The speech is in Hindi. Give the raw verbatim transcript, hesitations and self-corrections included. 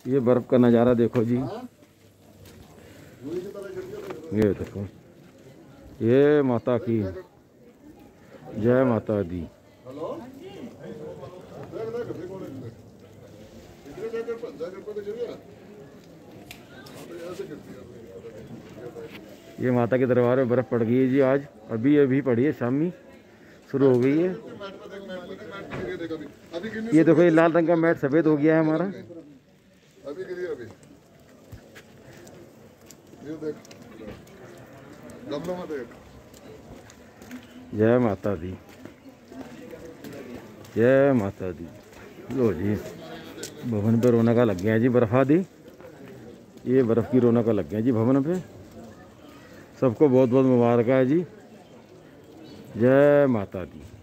ये बर्फ का नज़ारा देखो जी, ये देखो, ये माता की जय माता दी। ये माता के दरबार में बर्फ़ पड़ गई है जी आज, अभी अभी पड़ी है, शामी शुरू हो गई है। ये देखो, ये लाल रंग का मैट सफ़ेद हो गया है हमारा। अभी गिरी अभी ये देख, गमलों में देख। जय माता दी, जय माता दी। लो जी, भवन पे रौनक लग गया है जी, बर्फा दी, ये बर्फ़ की रौनक लग गया जी भवन पे। सबको बहुत बहुत मुबारक है जी, जय माता दी।